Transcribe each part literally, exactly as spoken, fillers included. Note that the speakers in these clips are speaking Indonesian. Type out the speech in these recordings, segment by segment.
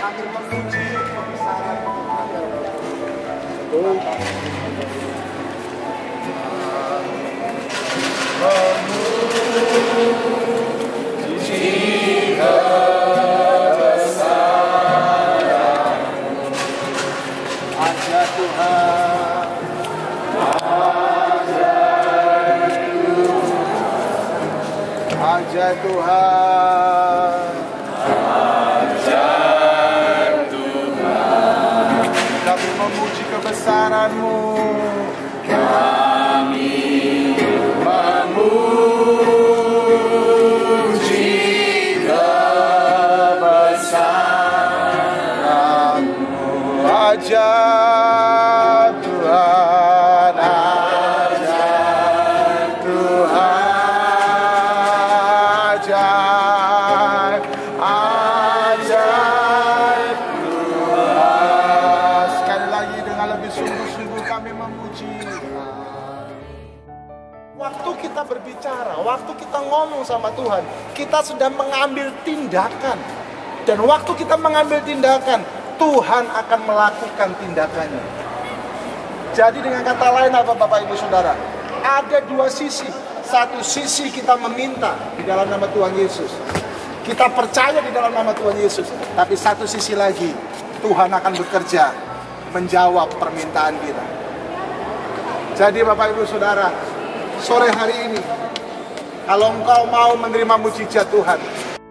Kami memuji kebesaran Tuhan. Oh. Memuji kebesaran aja Tuhan. Aja Tuhan. Kami memuji kebesaran-Mu. Kami memuji kebesaran-Mu. Ajaib Tuhan, ajaib Tuhan, ajaib, ajaib Tuhan. Sekali lagi dengan lebih sungguh-sungguh kami memuji. Waktu kita berbicara, waktu kita ngomong sama Tuhan, kita sudah mengambil tindakan. Dan waktu kita mengambil tindakan, Tuhan akan melakukan tindakannya. Jadi dengan kata lain apa Bapak Ibu Saudara? Ada dua sisi. Satu sisi kita meminta di dalam nama Tuhan Yesus. Kita percaya di dalam nama Tuhan Yesus. Tapi satu sisi lagi, Tuhan akan bekerja menjawab permintaan kita. Jadi Bapak Ibu Saudara, sore hari ini, kalau engkau mau menerima mujizat Tuhan,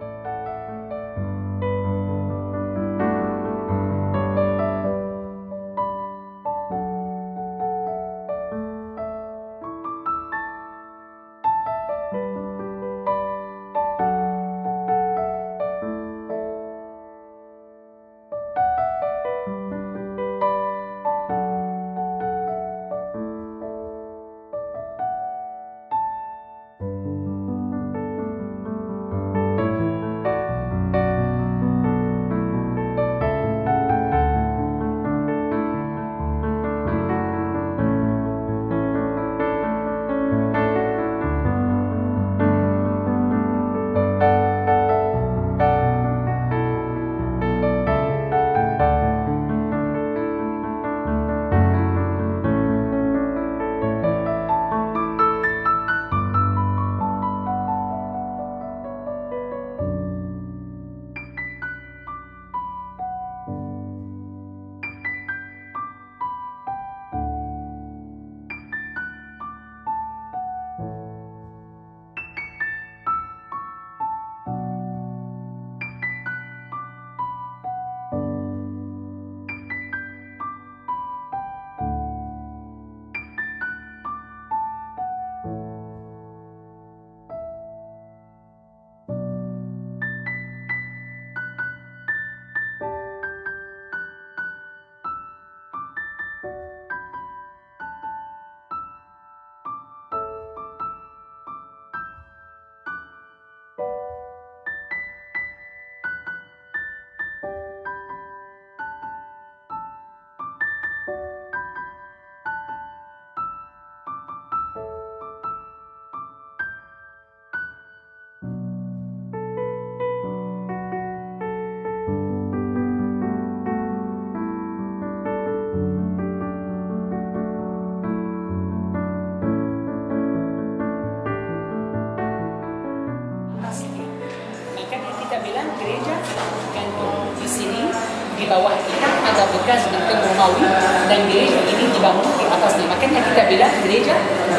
di bawah kita ada bekas benteng Romawi dan gereja ini dibangun di atasnya. Makanya kita bilang gereja.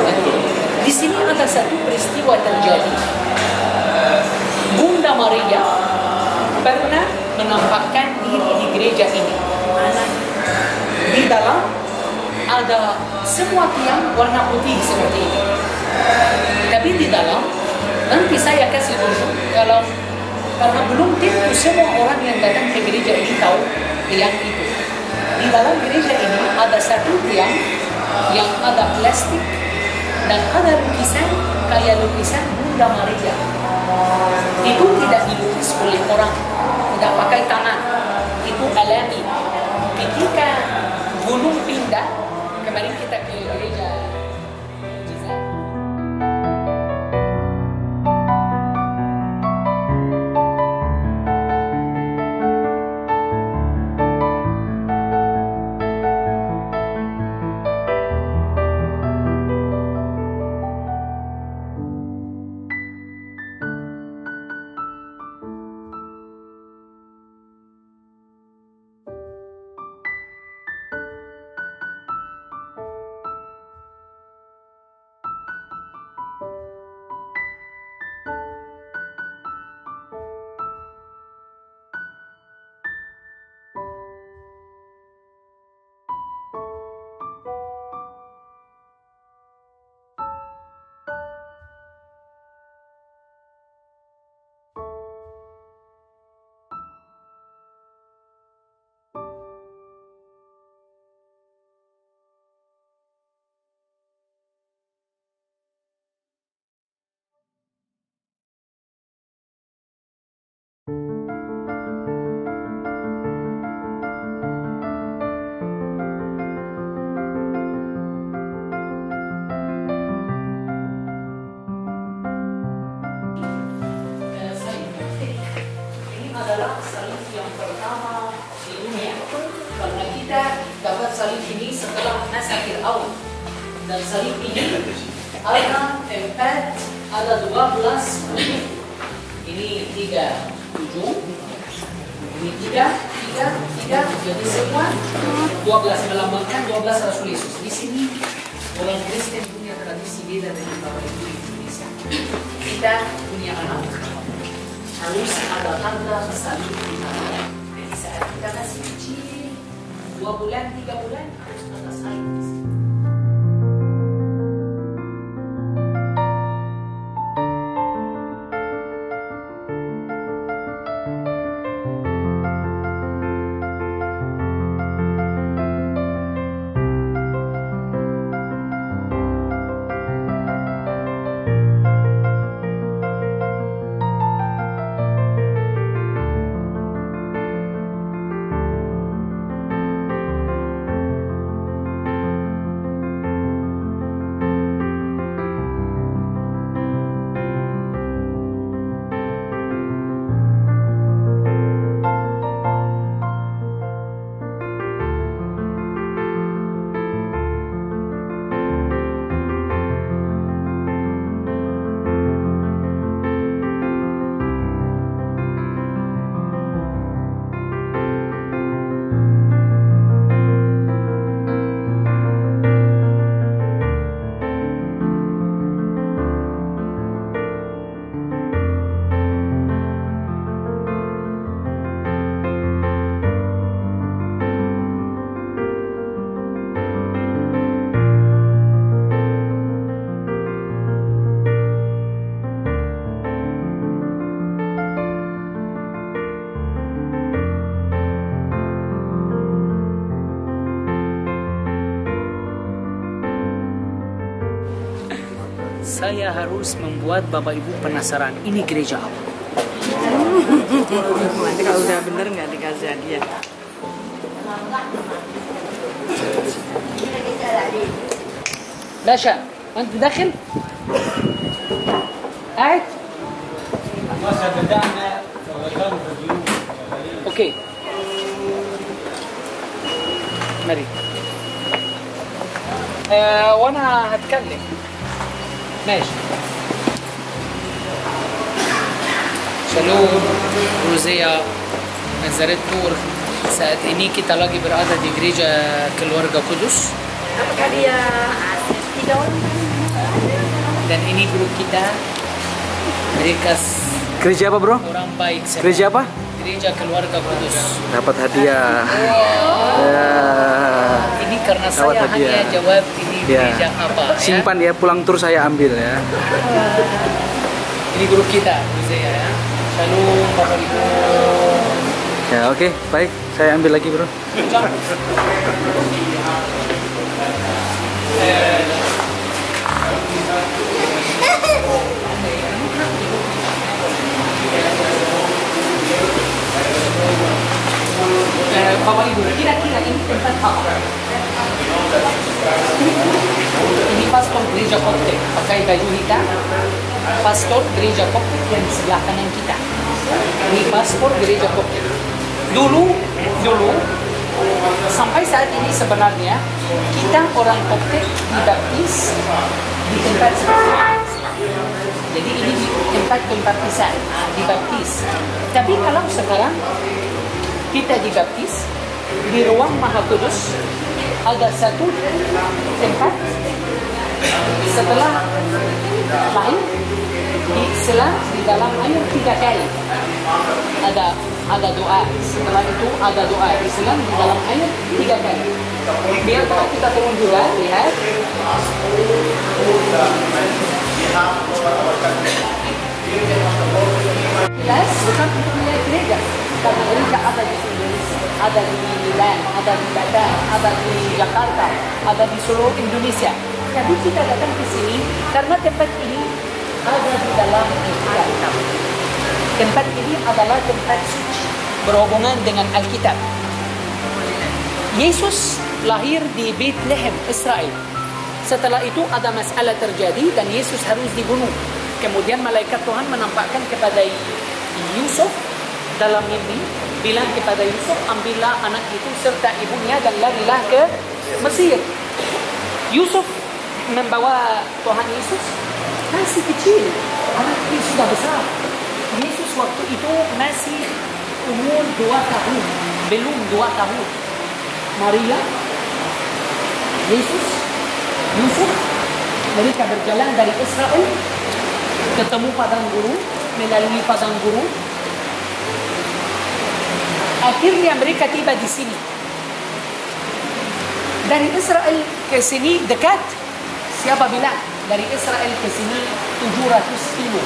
Di sini ada satu peristiwa terjadi. Bunda Maria pernah menampakkan diri di gereja ini. Di dalam ada semua tiang warna putih seperti ini. Tapi di dalam nanti saya kasih tunjuk kalau karena belum tentu semua orang yang datang ke gereja ini tahu tiang itu. Di dalam gereja ini ada satu tiang yang ada plastik dan ada lukisan kayak lukisan Bunda Maria. Itu tidak dilukis oleh orang, tidak pakai tangan. Itu alami. Ketika gunung pindah, kemarin kita ke gereja Adalah salib yang pertama di dunia, karena kita dapat salib ini setelah masa Fir'aun, dan salib ini ada empat, ada dua belas ujung. Ini tiga ujung, ini tiga, tiga, tiga, jadi semua dua belas melambangkan dua belas Rasul Yesus. Di sini orang Kristen punya tradisi beda dengan Bapak Ibu di Indonesia. Kita punya anak harus ada tanda salib di tangan. Jadi saat kita masih kecil, dua bulan, tiga bulan, harus ada salib di sini. Saya harus membuat Bapak Ibu penasaran, ini gereja apa? Nanti kalau udah bener nggak dikasih hadiah. باشا أنت داخل؟ قاعد؟ أوكي مري آه وأنا هتكلم ماشي. Shalom, Rosea, Nazaret Nur. Saat ini kita lagi berada di gereja Keluarga Kudus. Apakah dia asli tiga orang? Dan ini guru kita. Mereka Gereja apa, bro? orang baik. Semua. Gereja apa? Gereja Keluarga Kudus. Dapat hadiah. Ya. Ini karena Dapat saya hadiah. hanya jawab ini Ya. gereja apa. Simpan ya, pulang tur saya ambil ya. Ini guru kita, Rosea ya. Shalom, Bapak Ibu. Ya, oke, baik. Saya ambil lagi, bro. Eh, Bapak Ibu, kira-kira ini tempat apa? Ini pastor gereja Koptik, pakai baju hitam. Pastor gereja Koptik yang di sebelah kanan kita. Ini pastor gereja Koptik. Dulu, dulu, sampai saat ini sebenarnya kita orang Koptik dibaptis di tempat seperti ini. Jadi ini di tempat pembaptisan, dibaptis. Tapi kalau sekarang kita dibaptis di ruang Maha Kudus, ada satu tempat setelah lahir diselam di dalam air tiga kali. Ada ada doa. Setelah itu ada doa diselam di dalam air tiga kali. Biar kalau kita turun juga, lihat. Jelas, bukan untuk melihat gereja. Karena gereja ada di Indonesia, ada di Milan, ada di Batam, ada di Jakarta, ada di seluruh Indonesia. Jadi kita datang ke sini karena tempat ini ada di dalam Alkitab. Tempat ini adalah tempat suci berhubungan dengan Alkitab. Yesus lahir di Bethlehem, Israel. Setelah itu ada masalah terjadi dan Yesus harus dibunuh. Kemudian malaikat Tuhan menampakkan kepada Yusuf dalam mimpi, bilang kepada Yusuf, ambillah anak itu serta ibunya dan larilah ke Mesir. Yusuf membawa Tuhan Yesus masih kecil, anak itu sudah besar. Yesus waktu itu masih umur dua tahun, belum dua tahun. Maria, Yesus, Yusuf, mereka berjalan dari Israel, ketemu padang gurun, melalui padang gurun. Akhirnya mereka tiba di sini. Dari Israel ke sini dekat. Siapa bilang? Dari Israel ke sini tujuh ratus kilo.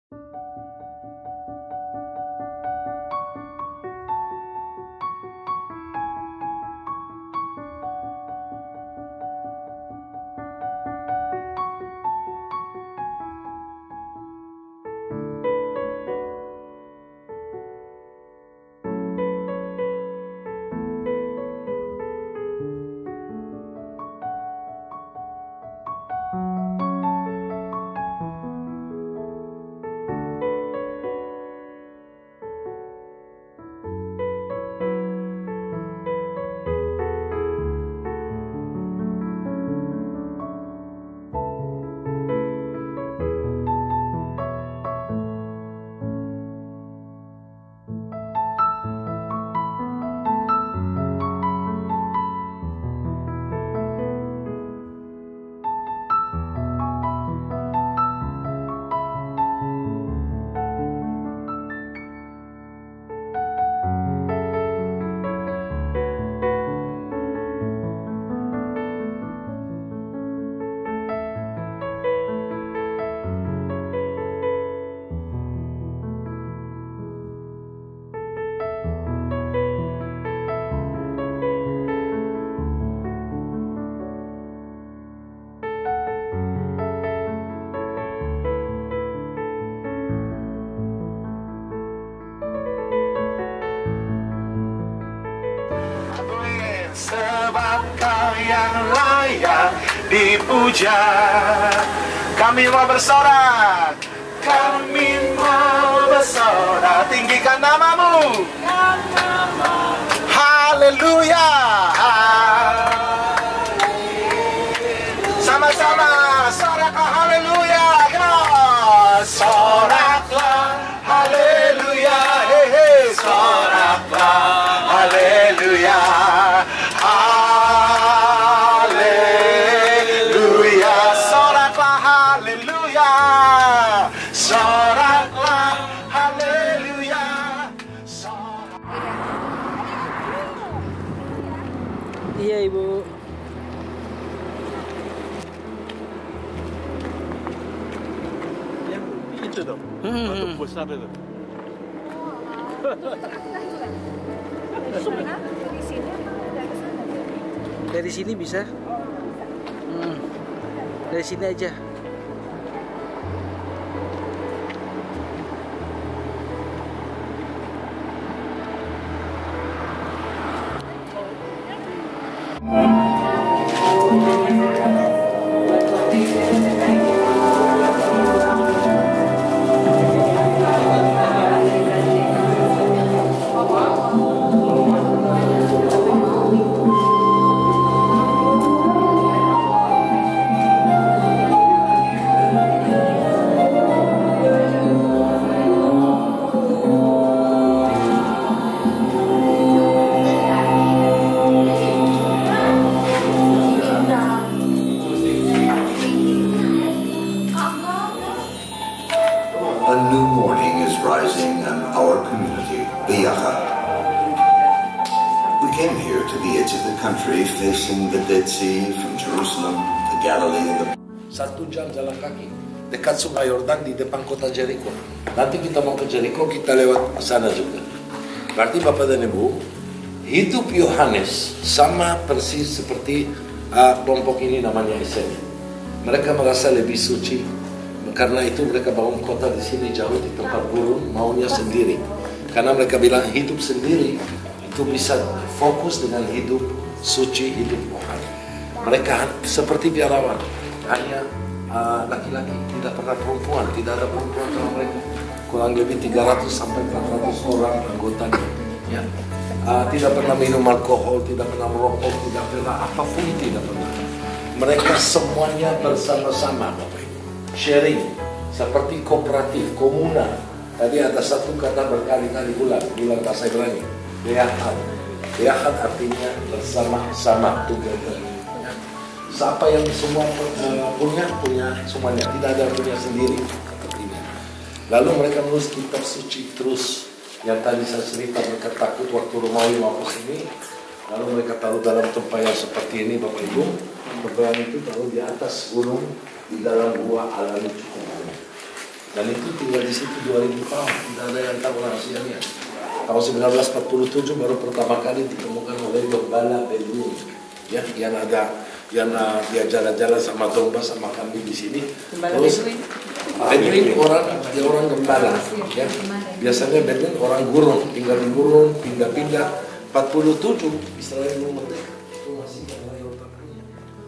Sebab Kau yang layak dipuja. Kami mau bersorak, kami mau bersorak, tinggikan namamu. Haleluya. Sama-sama soraklah haleluya. Soraklah haleluya. Hey, hey. Soraklah haleluya. Haleluya. Soraklah haleluya. Soraklah haleluya. Iya Ibu. Yang itu dong, Hmm. batu besar itu. Dari sini bisa? Hmm. Dari sini aja. A new morning is rising in our community, Biyacha. We came here to the edge of the country, facing the Dead Sea from Jerusalem to Galilee and the Satu jam jalan kaki dekat Sungai Yordan di depan kota Jericho. Nanti kita mau ke Jericho, kita lewat sana juga. Berarti Bapak dan Ibu, hidup Yohanes sama persis seperti uh, kelompok ini namanya Esen. Mereka merasa lebih suci, Karena itu mereka bangun kota di sini jauh di tempat gurun, maunya sendiri. Karena mereka bilang hidup sendiri itu bisa fokus dengan hidup suci, hidup rohani. Mereka seperti biarawan, hanya laki-laki, uh, tidak pernah perempuan, tidak ada perempuan dalam mereka. Kurang lebih tiga ratus sampai empat ratus orang anggotanya. Ya. Uh, tidak pernah minum alkohol, tidak pernah merokok, tidak pernah apapun, tidak pernah. Mereka semuanya bersama-sama, Bapak Ibu. Sharing, seperti kooperatif, komunal. Tadi ada satu kata berkali-kali ulang, bilang bahasa Ibrani, Beahad. Beahad artinya bersama-sama, together. Siapa yang semua uh, punya, punya semuanya. Tidak ada yang punya sendiri. Sepertinya. Lalu mereka menulis kitab suci terus. Yang tadi saya cerita, mereka takut waktu Romawi masuk ini. Lalu mereka taruh dalam tempat yang seperti ini, Bapak Ibu. Tempat itu taruh di atas gunung, di dalam gua alami cukup banyak. Dan itu tinggal di situ dua ribu tahun. Tidak ada yang tahu rahasianya. Tahun seribu sembilan ratus empat puluh tujuh baru pertama kali ditemukan oleh gembala Bedouin. Ya, yang ada yang uh, dia jalan-jalan sama domba sama kambing di sini. Terus Bedouin orang dia orang gembala, ya. Biasanya Bedouin orang gurun, tinggal di gurun, pindah-pindah. empat puluh tujuh Israel belum merdeka. Itu masih yang punya.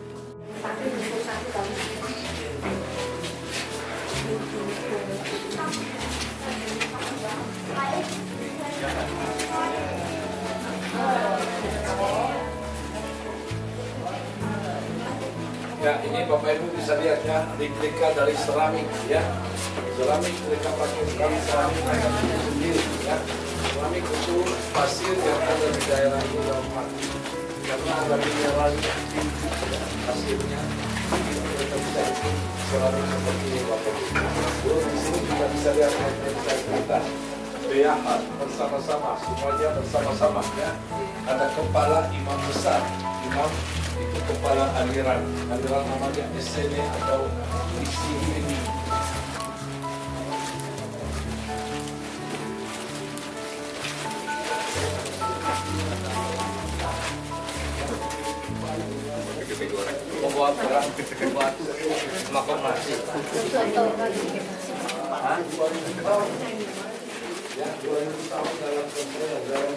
Ya, ini Bapak Ibu bisa lihat ya, replika dari seramik ya. Seramik mereka pakai sekali seramik mereka bikin sendiri ya. Seramik itu pasir yang ada di daerah ini dalam mati. Karena ada mineralnya, pasirnya, mereka bisa bikin seramik seperti ini Bapak Ibu. Terus di sini kita bisa lihat mereka bisa cerita. Beahad bersama-sama, semuanya bersama-sama ya. Ada kepala imam besar, imam itu kepala aliran, aliran namanya S N E atau I C I. Membuat orang, membuat makan nasi. Ya, dua ribu tahun dalam konser, dalam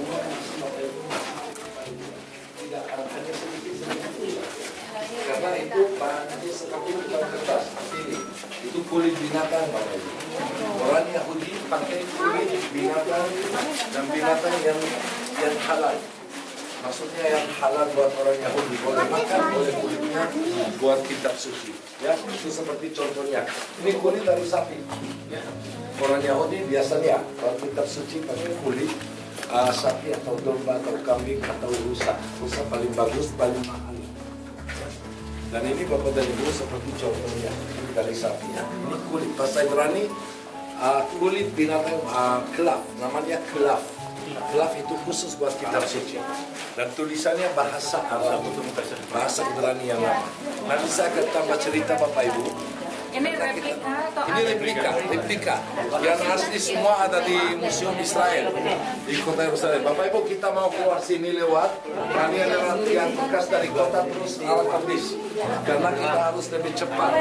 tidak hanya sedikit-sedikit. Karena itu bahannya seperti bukan kertas, ini itu kulit binatang, Bapak Ibu. Orang Yahudi pakai kulit binatang dan binatang yang yang halal. Maksudnya yang halal buat orang Yahudi, boleh makan, boleh kulitnya buat kitab suci. Ya, itu seperti contohnya. Ini kulit dari sapi. Ya. Orang Yahudi biasanya kalau kitab suci pakai kulit uh, sapi atau domba atau kambing atau rusa. Rusa paling bagus, paling mahal. Dan ini Bapak dan Ibu seperti contohnya dari sapi. Ya. Ini kulit bahasa Ibrani, uh, kulit binatang uh, kelaf, namanya kelaf. Kelaf itu khusus buat kitab suci. Dan tulisannya bahasa Arab, bahasa Ibrani yang lama. Nanti saya akan tambah cerita Bapak Ibu. Ini replika atau Ini replika, replika. Yang asli semua ada di Museum Israel di kota Yerusalem. Bapak Ibu, kita mau keluar sini lewat, kami lewat yang bekas dari kota terus arah Kardis. Karena kita harus lebih cepat.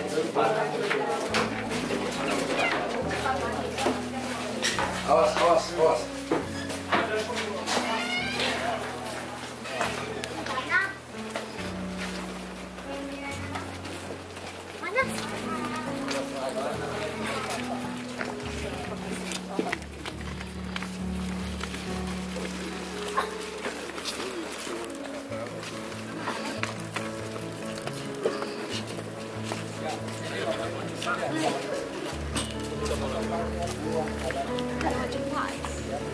Awas, awas, awas. Hãy subscribe cho kênh Ghiền Mì Gõ để không bỏ lỡ những video hấp dẫn.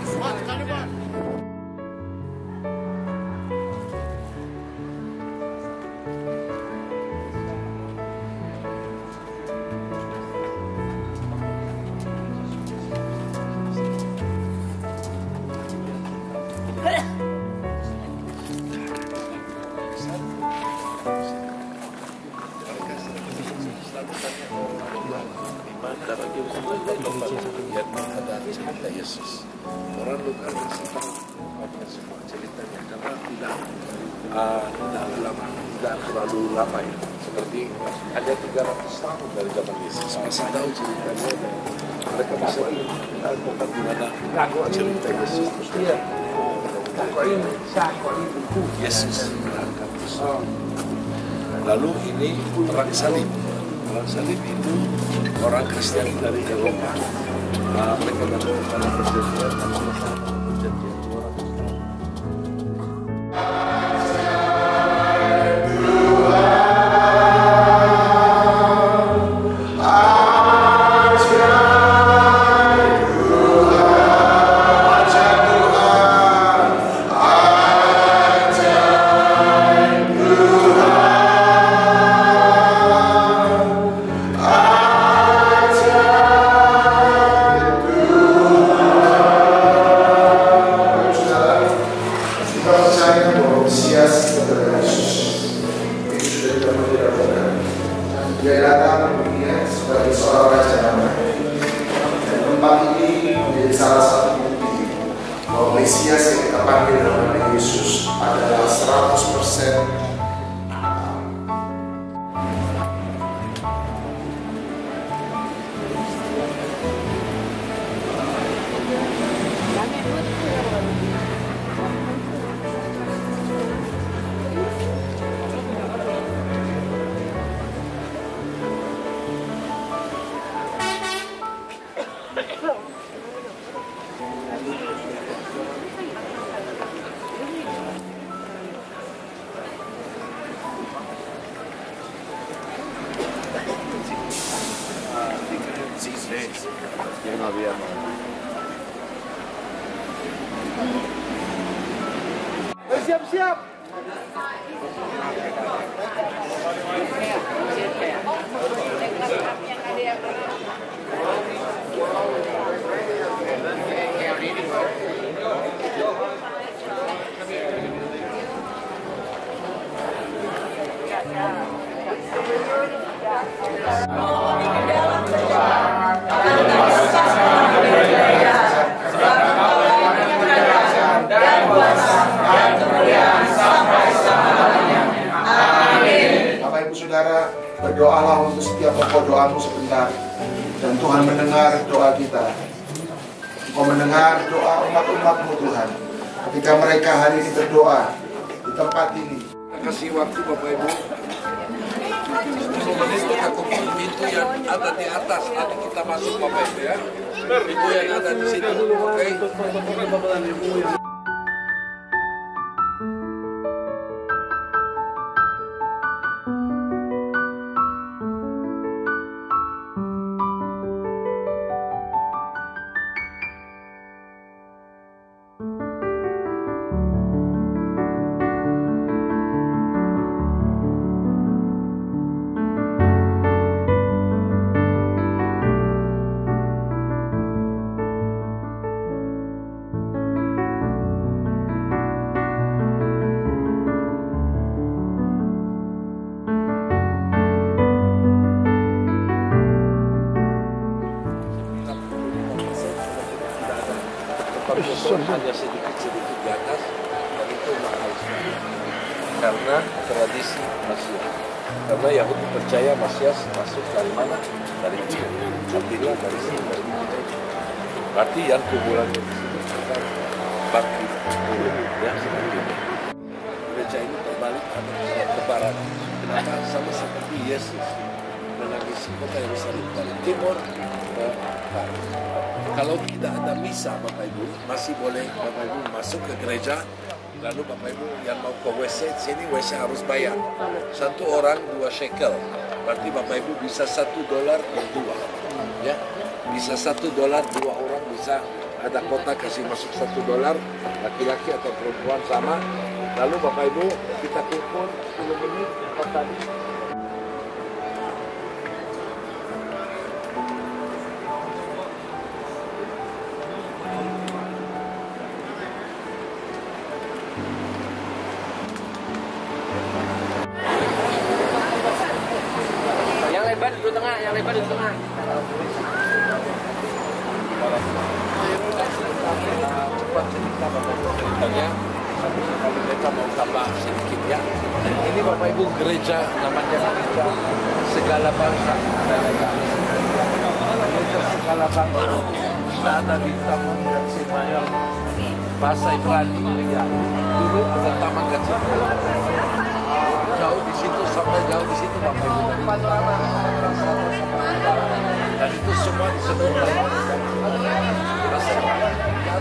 Ada cerita Yesus. Orang luka semua semua ceritanya karena tidak uh, tidak lama, tidak terlalu lama ya. Seperti ada tiga ratus tahun dari zaman Yesus masih tahu ceritanya dan mereka bisa tahu bagaimana cerita Yesus. Yesus berangkat. Lalu ini perang salib. Perang salib itu orang Kristen dari Eropa. Uh, mereka melakukan perjanjian dan perjanjian orang Kristen. Dia datang dunia sebagai seorang raja damai. Dan tempat ini menjadi salah satu bukti bahwa Mesias yang kita panggil namanya Yesus adalah seratus persen yang había siap-siap. Bapak Ibu Saudara, berdoalah untuk setiap pokok doamu sebentar, dan Tuhan mendengar doa kita. Engkau mendengar doa umat-umatmu Tuhan, ketika mereka hari ini berdoa di tempat ini. kasih waktu Bapak Ibu. Aku pintu yang ada di atas, nanti kita masuk Bapak Ibu ya. Pintu yang ada di situ, oke? Hanya sedikit-sedikit di atas, dan itu mahal sekali. Karena tradisi Mesias. Karena Yahudi percaya Mesias masuk dari mana? Dari timur. Artinya dari sini, dari timur. Berarti yang kuburan di sini akan bangkit ya seperti ini. Gereja ini terbalik ke barat. Kenapa? Sama seperti Yesus menangisi kota Yerusalem dari timur ke barat. Kalau tidak ada misa, Bapak Ibu, masih boleh Bapak Ibu masuk ke gereja. Lalu Bapak Ibu yang mau ke W C, sini W C harus bayar. Satu orang dua shekel. Berarti Bapak Ibu bisa satu dolar berdua. Ya, bisa satu dolar dua orang bisa ada kota kasih masuk satu dolar, laki-laki atau perempuan sama. Lalu Bapak Ibu kita kumpul sepuluh menit tadi. Yang lebar di tengah, yang lebar di tengah. Cepat cerita Bapak Ibu ceritanya. Tapi mereka mau tambah sedikit ya. Ini Bapak Ibu gereja, namanya gereja segala bangsa. Gereja segala bangsa. Kita ada di Taman Gacil Mayor, bahasa Ibrani. Ya. Dulu ada Taman Gacil Mayor. Jauh di situ sampai jauh di situ Bapak Ibu. Dari panorama dan itu semua disebut Taman bahasa Ibrani.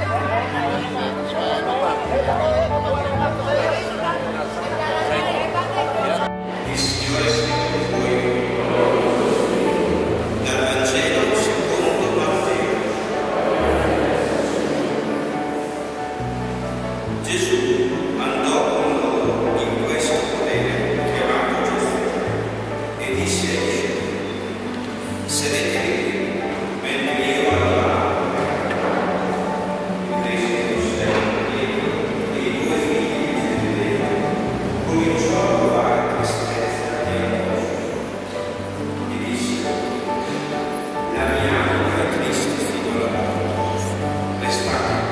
Gesù andò con loro in questo podere chiamato Giusto e disse ai discepoli: sedetevi mentre io all'altro. Il resto del cielo e i due figli di Zebedeo cominciò a provare tristezza e angoscia e disse: la mia anima è triste fino alla morte, restate qui.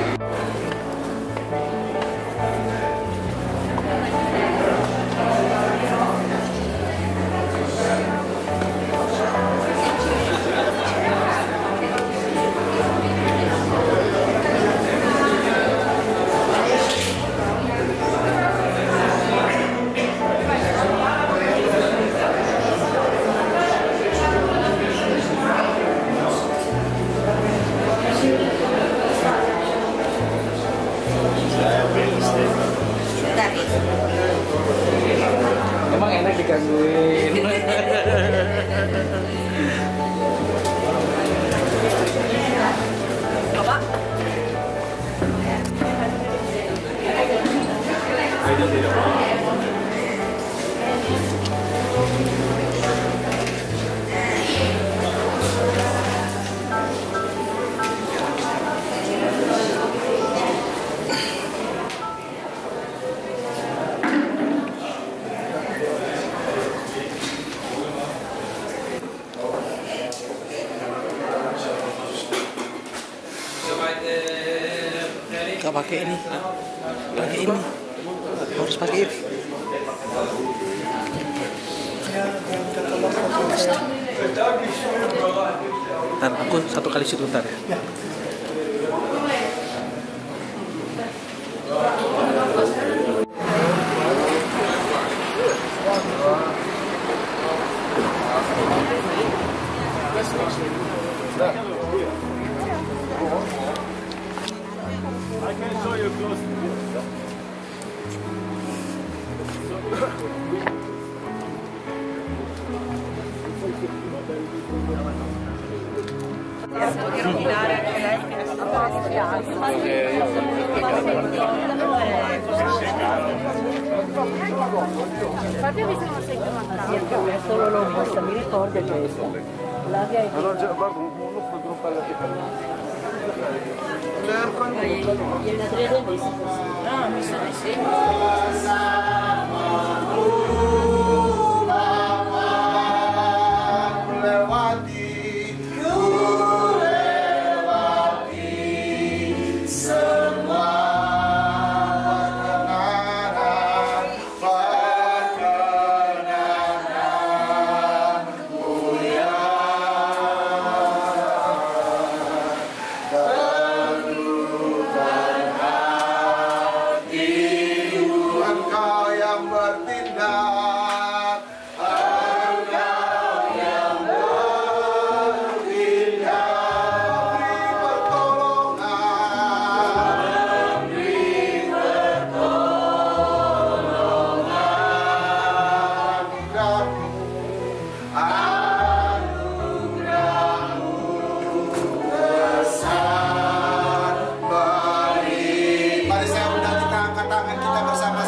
Emang enak digangguin. Gak pakai ini, pakai ini, harus pakai ini. Ntar aku satu kali shoot bentar ya. I can show you close. Infatti mi sono sempre mancato. È solo l'opposto, mi ricordo questo. La che è Allora, guarda, uno fotografa alla il natrese visto così. No, mi sono insieme. Engkau tangan kita bersama.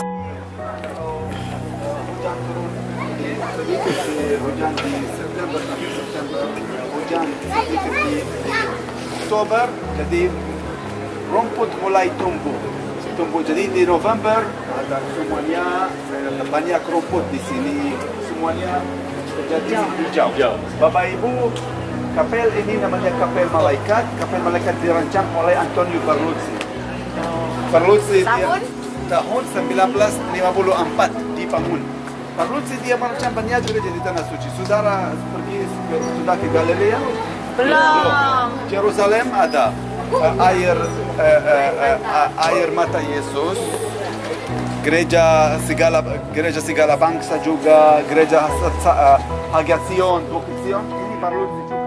Hujan turun sedikit di hujan di September, akhir September, hujan sedikit di Oktober, jadi rumput mulai tumbuh. Tumbuh jadi di November ada semuanya banyak rumput di sini, semuanya jadi hijau. Bapak Ibu, kapel ini namanya Kapel Malaikat. Kapel Malaikat dirancang oleh Antonio Berluzzi. Berluzzi Tahun? Dia, tahun seribu sembilan ratus lima puluh empat di Pamun. Berluzzi dia merancang banyak gereja di Tanah Suci. Saudara pergi sudah ke Galilea? Belum. Yerusalem ada uh, air uh, uh, uh, air mata Yesus. Gereja segala gereja segala bangsa juga, gereja uh, Hagia Sion, Bukit Sion, ini Berluzzi juga.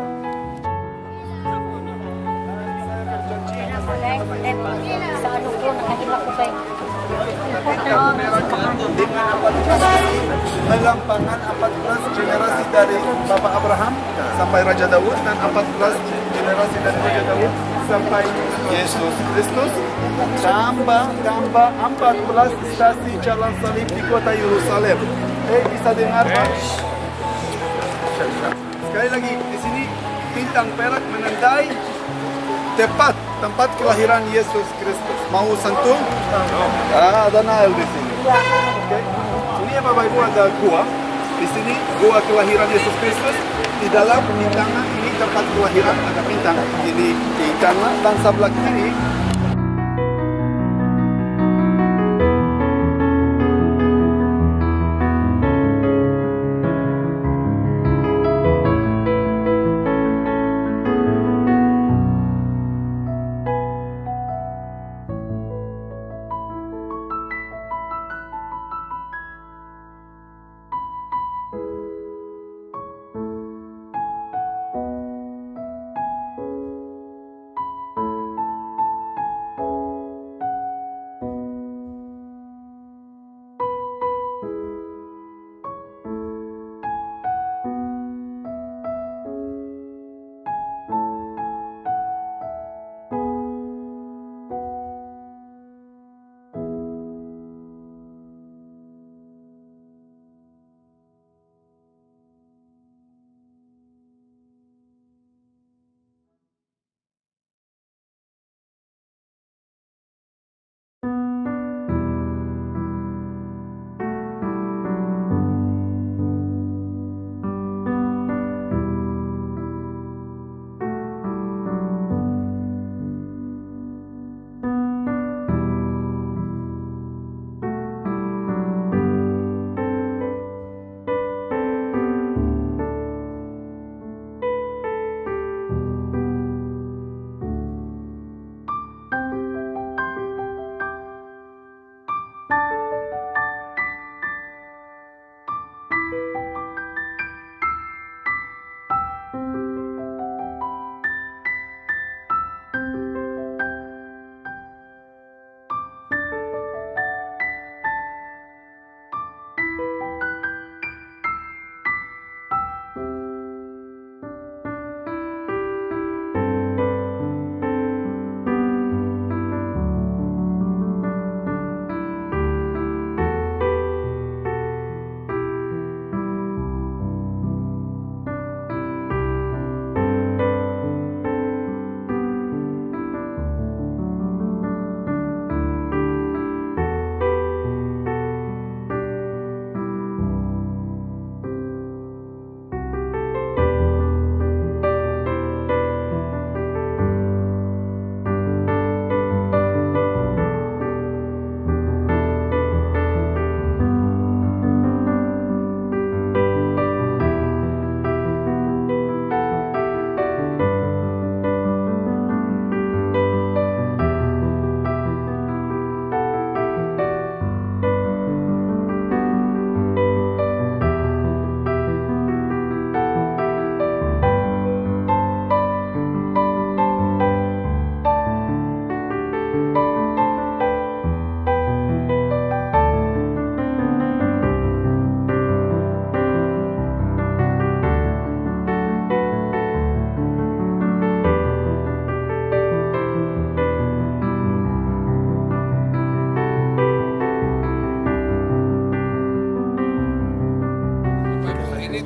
Sa ano po, nakahila ko pa Melampangan empat belas generasi dari Bapak Abraham sampai Raja Daud dan empat belas generasi dari Raja Daud sampai Yesus Kristus. Tambah tambah empat belas stasi jalan salib di kota Yerusalem. Eh bisa dengar Pak? Sekali lagi di sini bintang perak menandai tepat tempat kelahiran Yesus Kristus. Mau sentuh? Ah, ada Nail di sini. Oke. Ini ya Bapak Ibu ada gua. Di sini gua kelahiran Yesus Kristus. Di dalam di tangan ini tempat kelahiran ada bintang. Ini di kanan dan sebelah kiri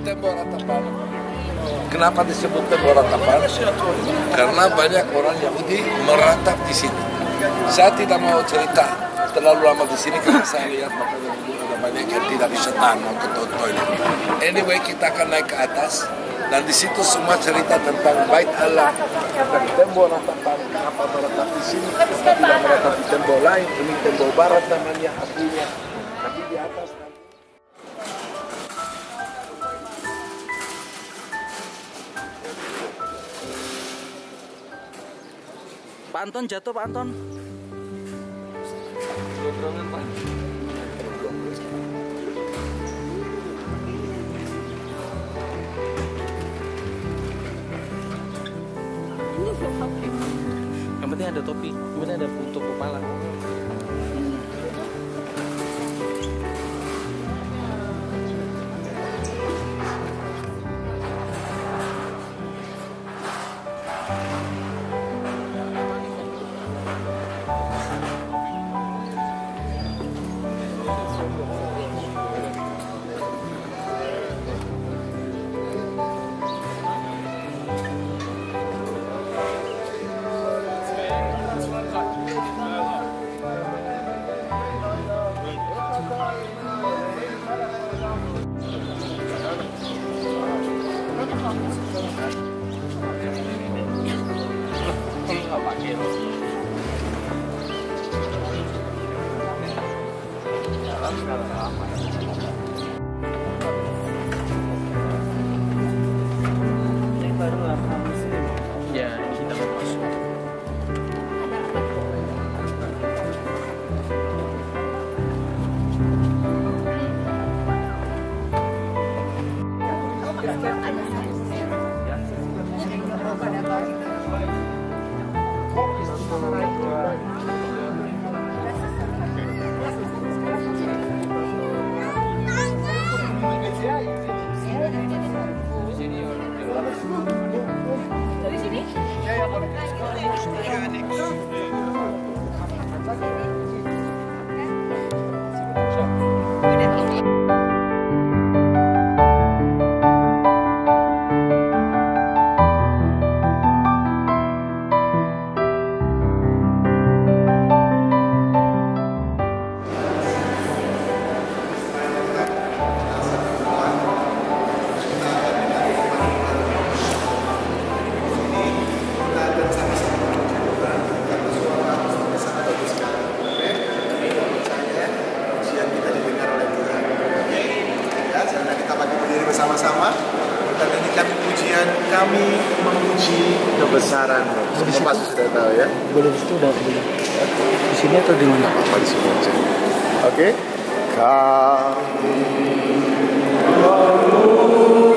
tembok ratapan. Kenapa disebut tembok ratapan? Karena banyak orang Yahudi meratap di sini. Saya tidak mau cerita terlalu lama di sini karena saya lihat ada banyak yang tidak bisa tahan mau ke toilet. Anyway, kita akan naik ke atas dan di situ semua cerita tentang Bait Allah, tentang tembok ratapan, kenapa meratap di sini, kenapa tidak meratap di tembok lain. Ini tembok barat namanya aslinya. Tapi di atas nanti. Pak Anton jatuh, Pak Anton. Gondrongan, Pak. Yang penting ada topi, yang penting ada penutup kepala. Ya, kita mau masuk. Dari sini? Ya, ya, boleh. Bersama-sama dan ini kami pujian kami memuji kebesaran. Semua pasti sudah tahu ya. Boleh di situ udah boleh. Di sini atau di mana? Apa di sini aja. Oke. Kami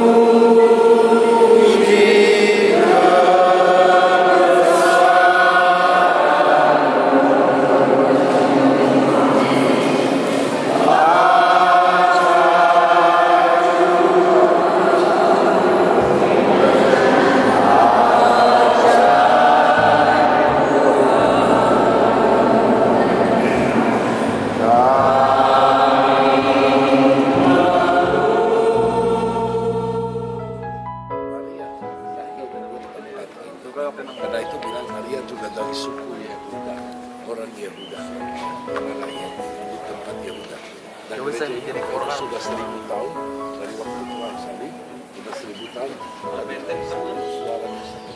Karena itu bilang Maria juga dari suku Yehuda, orang Yehuda, karena lahir di tempat Yehuda. Dan gereja ini orang sudah seribu tahun dari waktu Tuhan salib, sudah seribu tahun. Suaranya sama.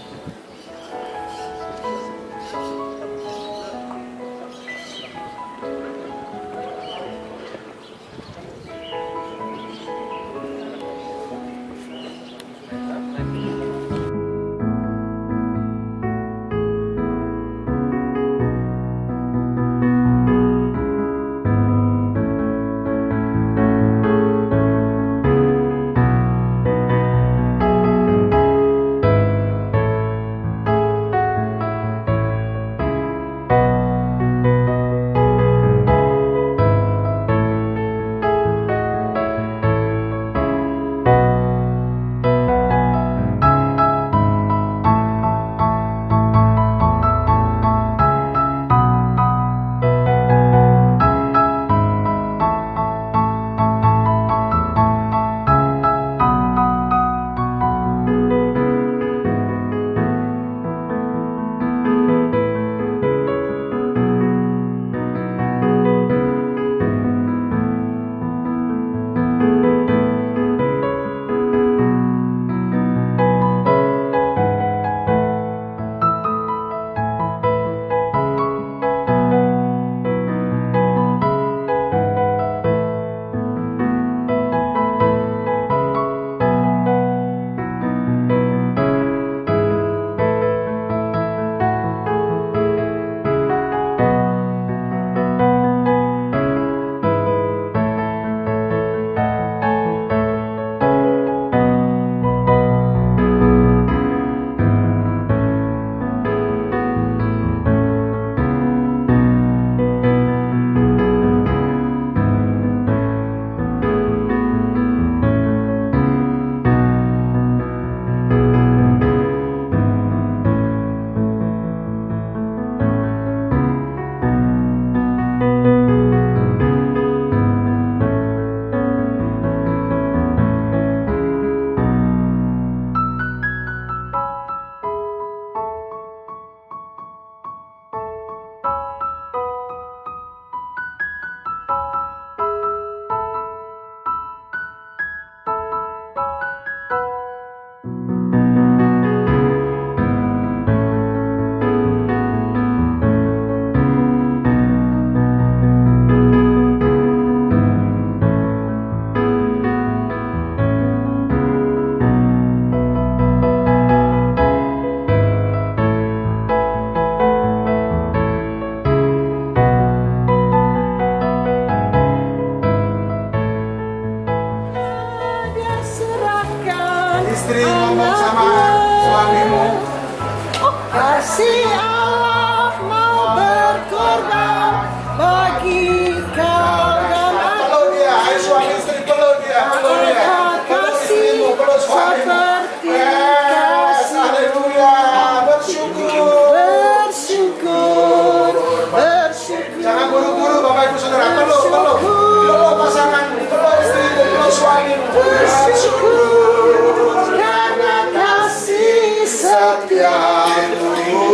istri ngomong sama suamimu, kasih Allah mau berkorban bagi kau dan aku. peluk dia, ayo suami istri peluk dia, peluk dia, peluk istrimu, peluk suamimu. Yes, haleluya, bersyukur, Bersyukur, bersyukur. jangan buru-buru Bapak Ibu Saudara, peluk, peluk, peluk pasangan, peluk istrimu, peluk suamimu. Bersyukur karena kasih setiamu.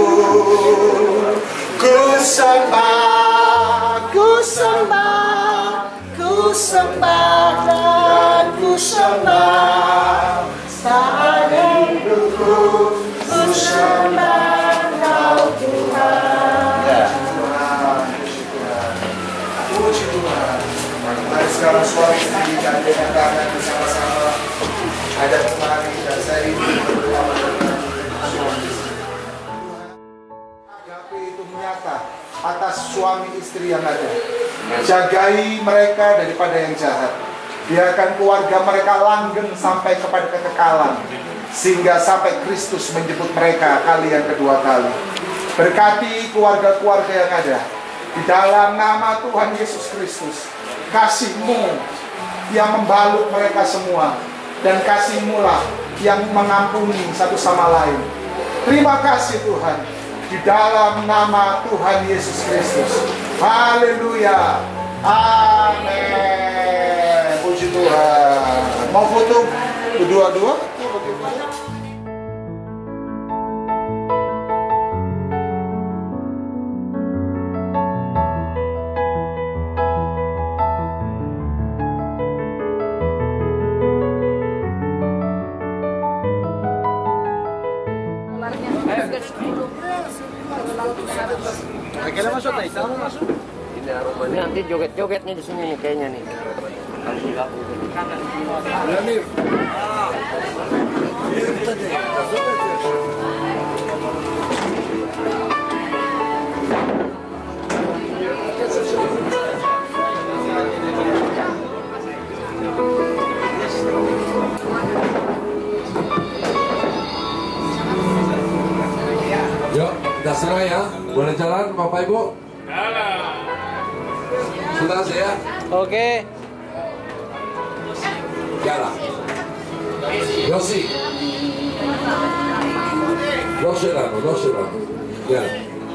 Ku sembah, Ku sembah, ku sembah dan ku sembah. Saat hidupku, ku sembah Kau Tuhan. puji Tuhan. Mari sekarang suami istri gandengan tangan bersama-sama. Ada kemari dan saya ingin berdoa dengan suami istri. Agape itu menyata atas suami istri yang ada. Jagai mereka daripada yang jahat. Biarkan keluarga mereka langgeng sampai kepada kekekalan, sehingga sampai Kristus menjemput mereka kali yang kedua kali. Berkati keluarga-keluarga yang ada. Di dalam nama Tuhan Yesus Kristus, kasih-Mu yang membalut mereka semua, dan kasih-Mu lah yang mengampuni satu sama lain. Terima kasih Tuhan, di dalam nama Tuhan Yesus Kristus. Haleluya. Amin. Puji Tuhan. Mau foto berdua-dua? Akhirnya masuk tadi, sama masuk. Ini aromanya nanti joget-jogetnya di sini nih kayaknya nih. Yuk, kita serah ya. Boleh jalan Bapak Ibu? Sudah ya? Oke. Jalan. Yosi. לא שלנו, לא שלנו. יאללה.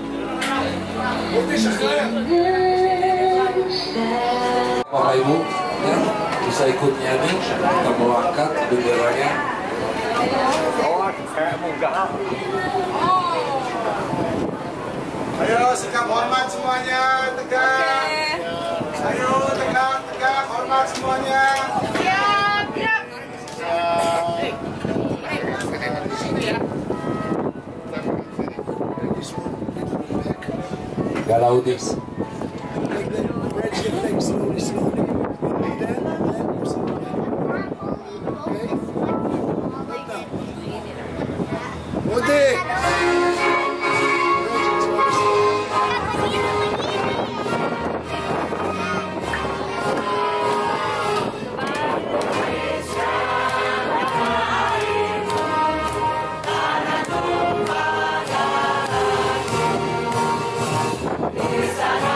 Bapak Ibu, ya, bisa ikut nyanyi, kita mau angkat benderanya. Ayo sikap hormat semuanya, tegak. Ayo tegak, tegak, hormat semuanya. Galaudis. Sana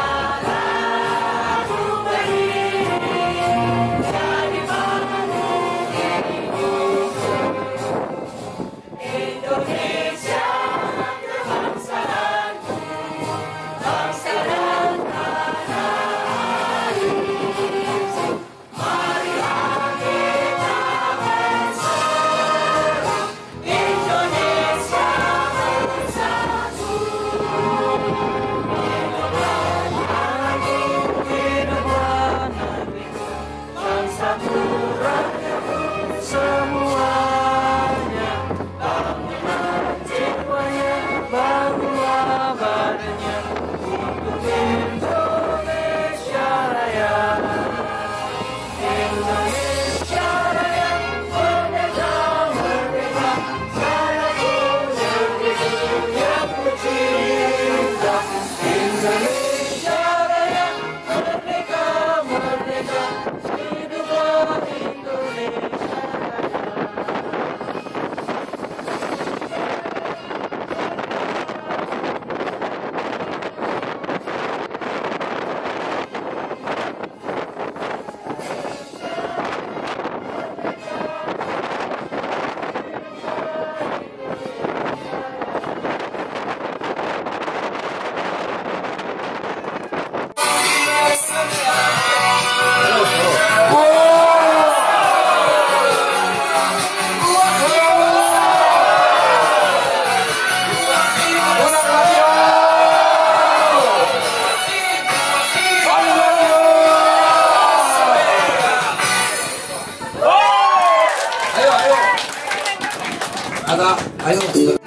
Ada, ayo.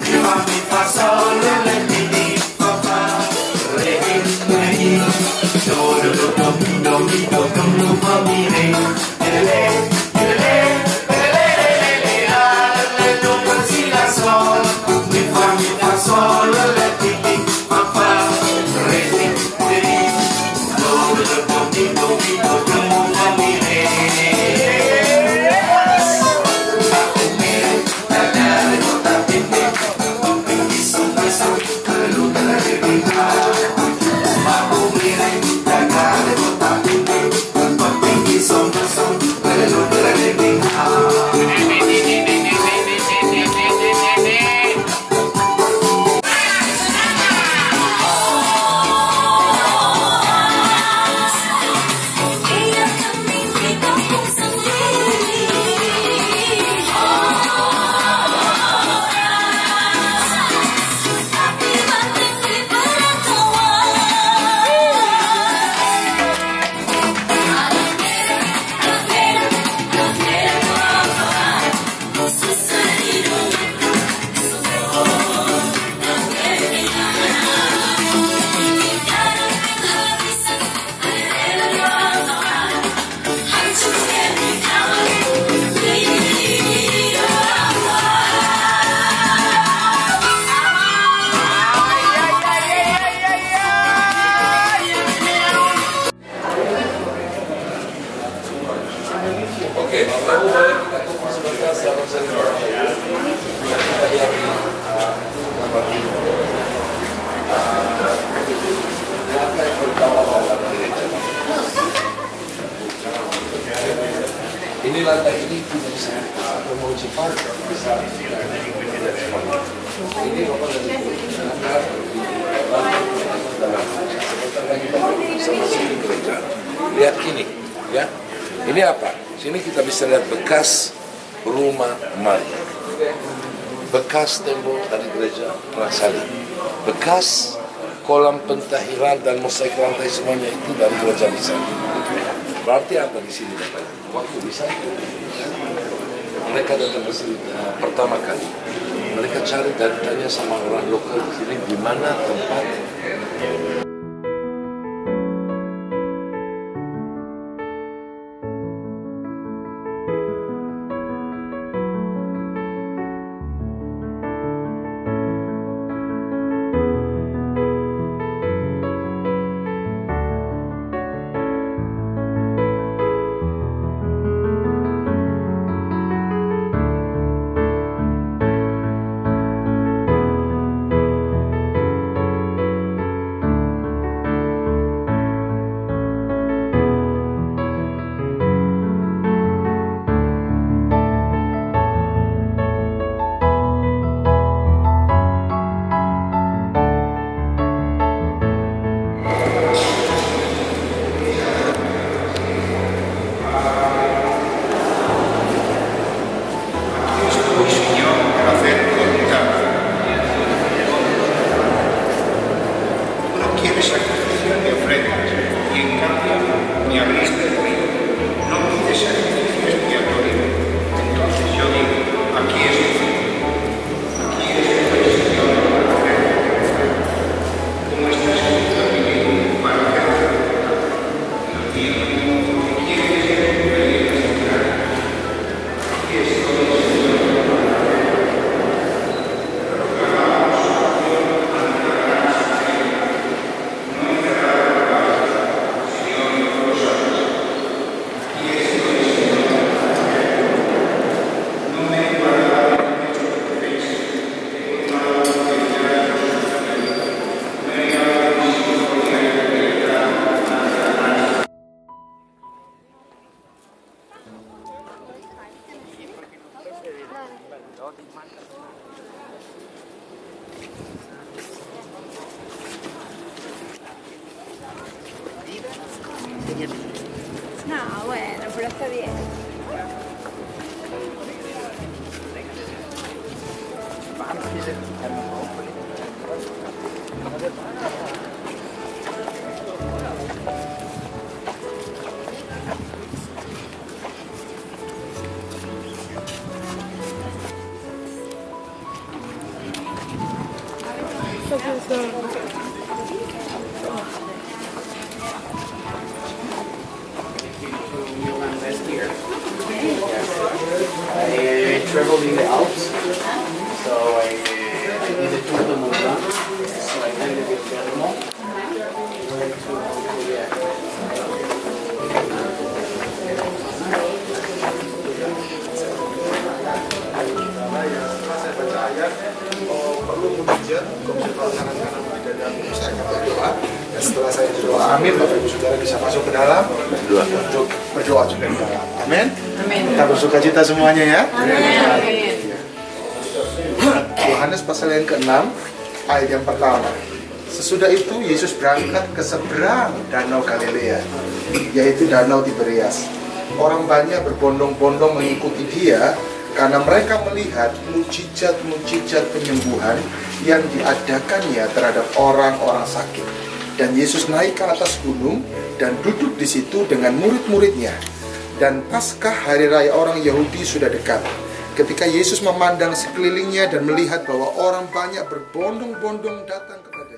Oke, Bapak Ibu boleh kita kumpul sebentar selamat sore. Ini lantai ini tidak bisa atau mau cepat bisa. Ini Bapak dan Ibu sebentar lagi sama sini gereja. Lihat ini, ya. Ini apa? Sini kita bisa lihat bekas rumah Maria, bekas tembok dari gereja Prasalib, bekas kolam pentahiran dan mosaik lantai semuanya itu dari gereja besar. Berarti apa di sini? Waktu bisa mereka datang ke sini uh, pertama kali, mereka cari dan tanya sama orang lokal di sini di mana tempat. No, bueno, pero está bien. masuk ke dalam Berdoa. untuk berdoa juga di dalam. Amin. Amin. Kita bersuka cita semuanya ya. Amin. Yohanes pasal yang keenam ayat yang pertama. Sesudah itu Yesus berangkat ke seberang danau Galilea, yaitu danau Tiberias. Orang banyak berbondong-bondong mengikuti dia karena mereka melihat mujizat-mujizat penyembuhan yang diadakannya terhadap orang-orang sakit. Dan Yesus naik ke atas gunung dan duduk di situ dengan murid-muridnya. Dan Paskah hari raya orang Yahudi sudah dekat. Ketika Yesus memandang sekelilingnya dan melihat bahwa orang banyak berbondong-bondong datang kepadanya,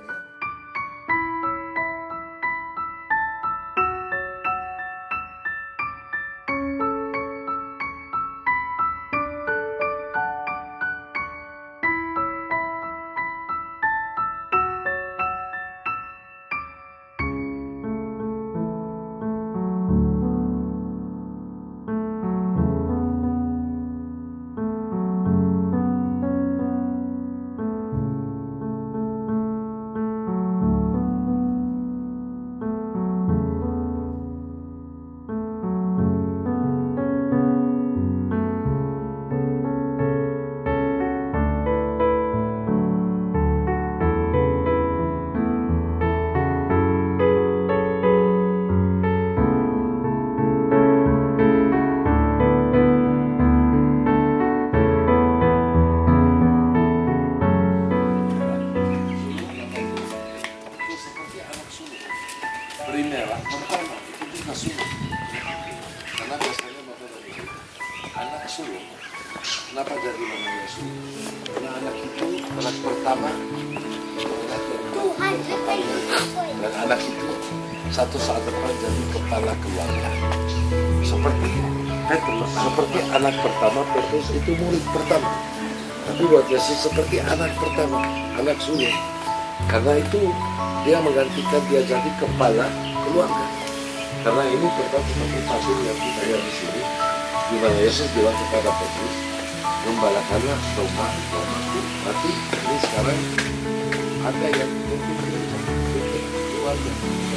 Primera pertama itu juga sulung. Karena biasanya bapak dan ibu anak sulung. Kenapa jadi namanya sulung? Karena anak itu anak pertama, anak yang pertama, dan anak itu satu saat depan jadi kepala keluarga. Seperti Petrus, seperti anak pertama Petrus itu murid pertama. Tapi buat Yesus seperti anak pertama, anak sulung. Karena itu dia menggantikan dia jadi kepala keluarga. Karena ini tetap seperti pasal yang kita lihat di sini, di mana Yesus bilang kepada Petrus, gembalakanlah domba dombaku. Tapi ini sekarang ada yang mungkin keluarga.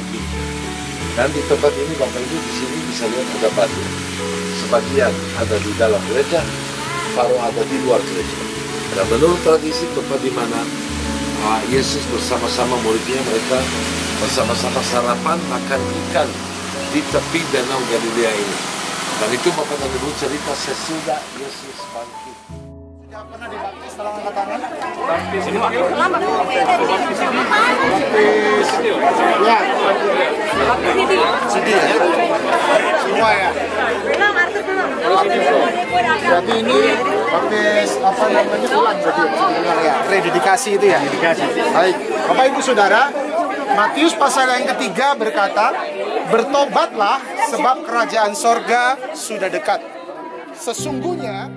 Dan di tempat ini Bapak Ibu di sini bisa lihat ada batu. Sebagian ada di dalam gereja, separuh ada di luar gereja. Dan menurut tradisi tempat di mana Uh, Yesus bersama-sama muridnya, mereka bersama-sama sarapan makan ikan di tepi danau Galilea ini. Dan itu Bapak dan Ibu cerita sesudah Yesus bangkit. Sudah pernah dibaptis dalam angkat tangan? Baptis ini Pak. Baptis ini. Ya. Sedih ya? Semua ya? Belum, Arthur belum. Berarti ini baptis apa namanya ulang berarti ya? Rededikasi itu ya? Rededikasi. Baik. Bapak Ibu Saudara, Matius pasal yang ketiga berkata, bertobatlah sebab kerajaan sorga sudah dekat. Sesungguhnya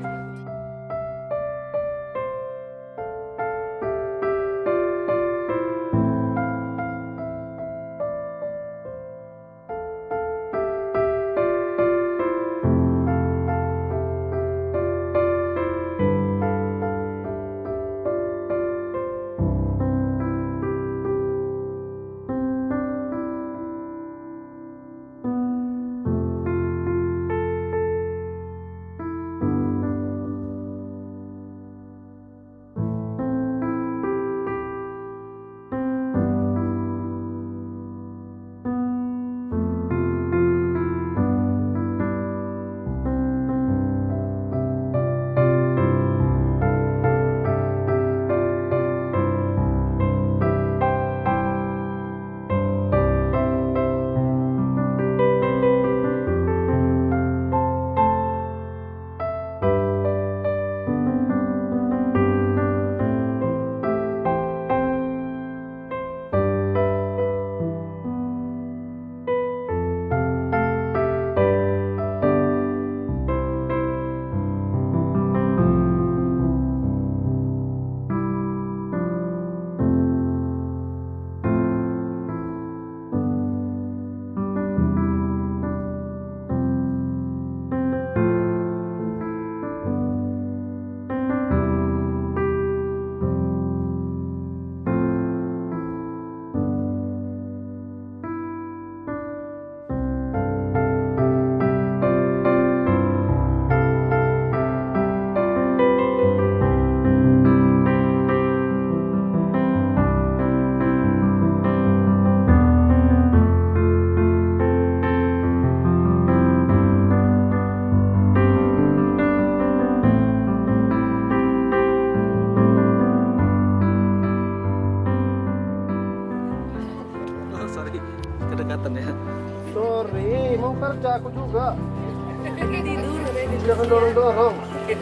mau kerja, aku juga. Jangan dorong-dorong.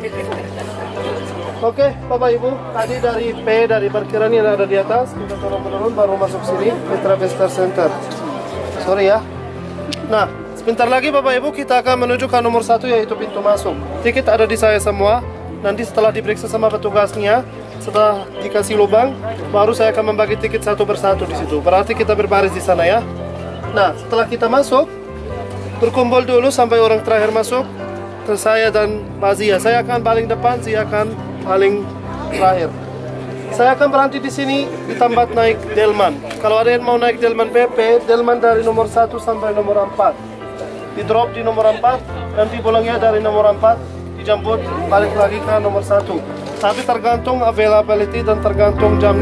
Oke, Bapak Ibu, tadi dari P, dari parkiran yang ada di atas, kita turun-turun baru masuk sini, Mitra Vestar Center. Sorry ya. Nah, sebentar lagi Bapak Ibu kita akan menuju ke nomor satu, yaitu pintu masuk. Tiket ada di saya semua. Nanti setelah diperiksa sama petugasnya, setelah dikasih lubang, baru saya akan membagi tiket satu persatu di situ. Berarti kita berbaris di sana ya. Nah, setelah kita masuk, berkumpul dulu sampai orang terakhir masuk. Terus saya dan Mbak Zia. Saya akan paling depan, Zia akan paling terakhir. Saya akan berhenti di sini di tempat naik Delman. Kalau ada yang mau naik Delman P P, Delman dari nomor satu sampai nomor empat. Di drop di nomor empat, nanti pulangnya dari nomor empat. Dijemput balik lagi ke nomor satu. Tapi tergantung availability dan tergantung jam.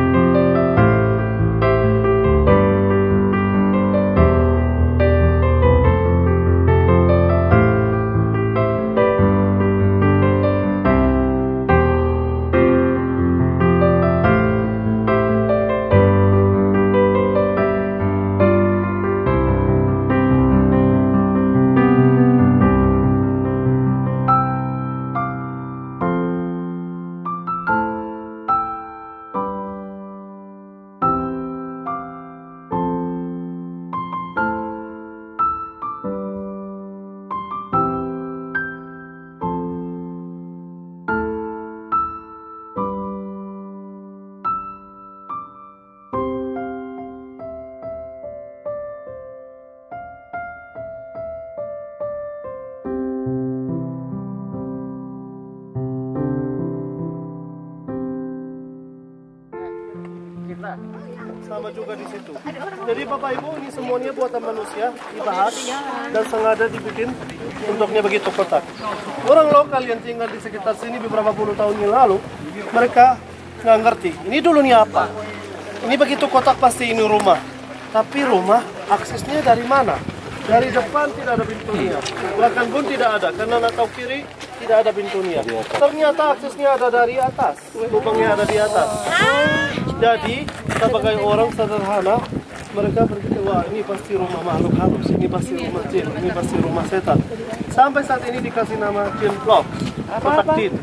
Sama juga di situ. Jadi Bapak Ibu, ini semuanya buatan manusia, dibahas dan sengaja dibikin bentuknya begitu kotak. Orang lokal yang tinggal di sekitar sini beberapa puluh tahun yang lalu, mereka nggak ngerti. Ini dulunya apa? Ini begitu kotak pasti ini rumah. Tapi rumah aksesnya dari mana? Dari depan tidak ada pintunya, belakang pun tidak ada, kanan atau kiri tidak ada pintunya. Ternyata aksesnya ada dari atas, lubangnya ada di atas. Jadi sebagai orang sederhana, mereka berpikir, wah ini pasti rumah makhluk halus, ini pasti rumah jin, ini pasti rumah setan. Sampai saat ini dikasih nama jin block, kotak jin,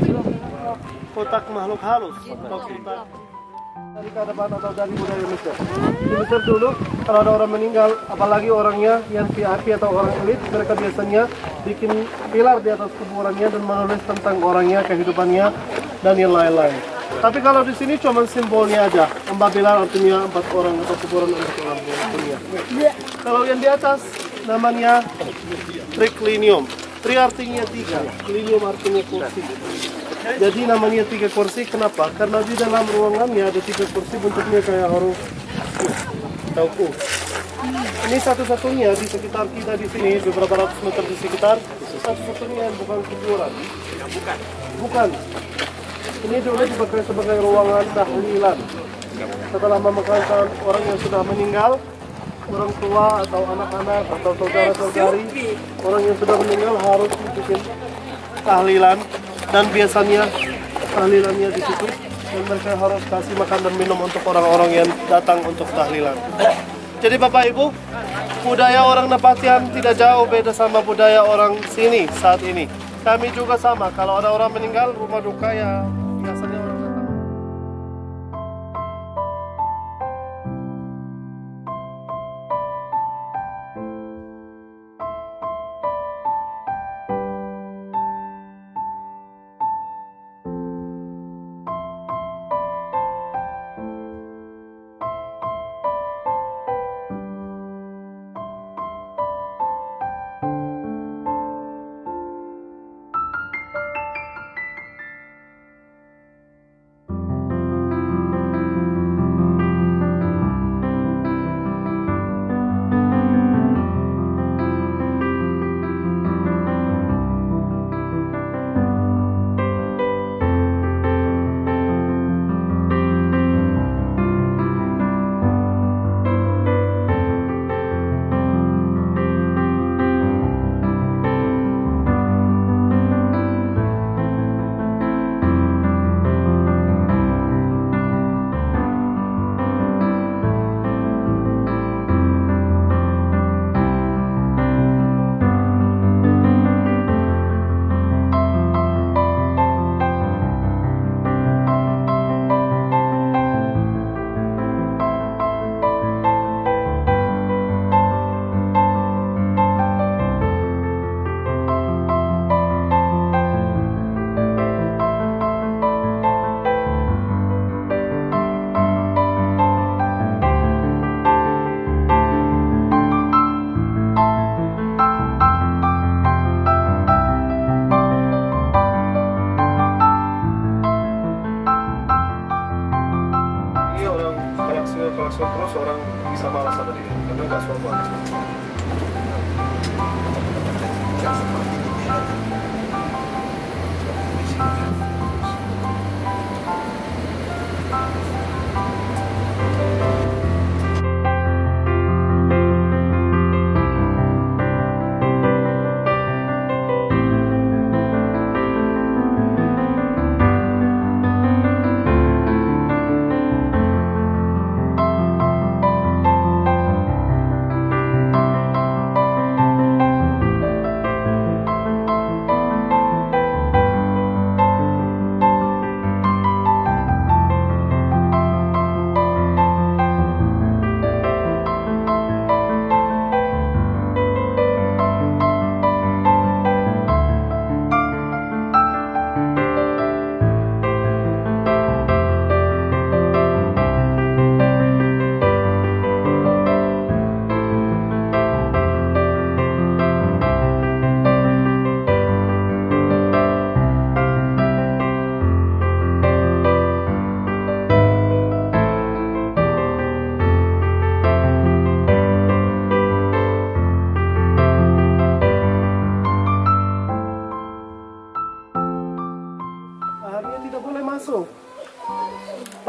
kotak makhluk halus, atau kotak dari keadaban atau dari budaya Mesir. Di Mesir dulu, kalau ada orang meninggal, apalagi orangnya yang V I P atau orang elit, mereka biasanya bikin pilar di atas kuburannya dan menulis tentang orangnya, kehidupannya, dan yang lain-lain. Tapi kalau di sini cuma simbolnya aja. Empat pilar artinya empat orang atau kuburan untuk orang dunia. Kalau yang di atas namanya triclinium. Tri artinya tiga, clinium artinya kursi. Jadi namanya tiga kursi. Kenapa? Karena di dalam ruangannya ada tiga kursi bentuknya kayak huruf U atau U. Ini satu-satunya di sekitar kita di sini, beberapa ratus meter di sekitar, satu-satunya yang bukan kuburan. Bukan. Bukan. Ini dulu dipakai sebagai ruangan tahlilan. Setelah memakamkan orang yang sudah meninggal, orang tua atau anak-anak atau saudara-saudari, orang yang sudah meninggal harus dibikin tahlilan. Dan biasanya tahlilannya di situ, dan mereka harus kasih makan dan minum untuk orang-orang yang datang untuk tahlilan. Jadi Bapak Ibu, budaya orang Nepatian tidak jauh beda sama budaya orang sini saat ini. Kami juga sama, kalau ada orang meninggal, rumah duka ya biasanya orang datang.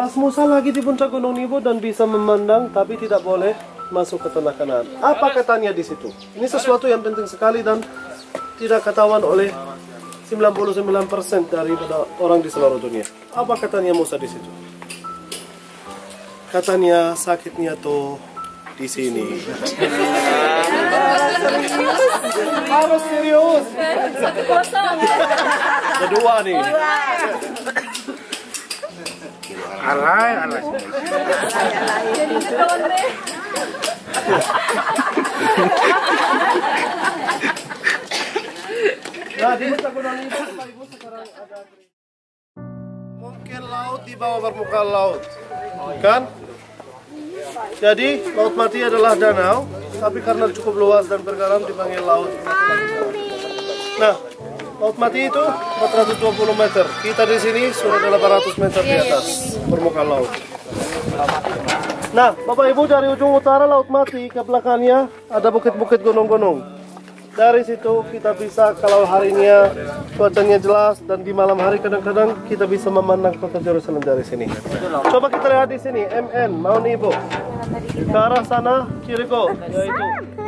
Pas Musa lagi di puncak gunung Nebo dan bisa memandang, tapi tidak boleh masuk ke tanah Kanaan. Apa katanya di situ? Ini sesuatu yang penting sekali dan tidak ketahuan oleh sembilan puluh sembilan persen daripada orang di seluruh dunia. Apa katanya Musa di situ? Katanya sakitnya tuh di sini. Harus serius. Kedua nih. Alay, alay. Nah, di perkebunan itu Bapak Ibu sekarang ada mungkin laut di bawah permukaan laut, kan? Jadi Laut Mati adalah danau, tapi karena cukup luas dan bergaram dipanggil Laut Mati. Nah, Laut Mati itu empat ratus dua puluh meter. Kita di sini sudah delapan ratus meter di atas permukaan laut. Nah, Bapak Ibu dari ujung utara Laut Mati ke belakangnya ada bukit-bukit gunung-gunung. Dari situ kita bisa kalau harinya cuacanya jelas dan di malam hari kadang-kadang kita bisa memandang kota Yerusalem dari sini. Coba kita lihat di sini, M N, Mount Nebo. Ke arah sana, kiri kok, yaitu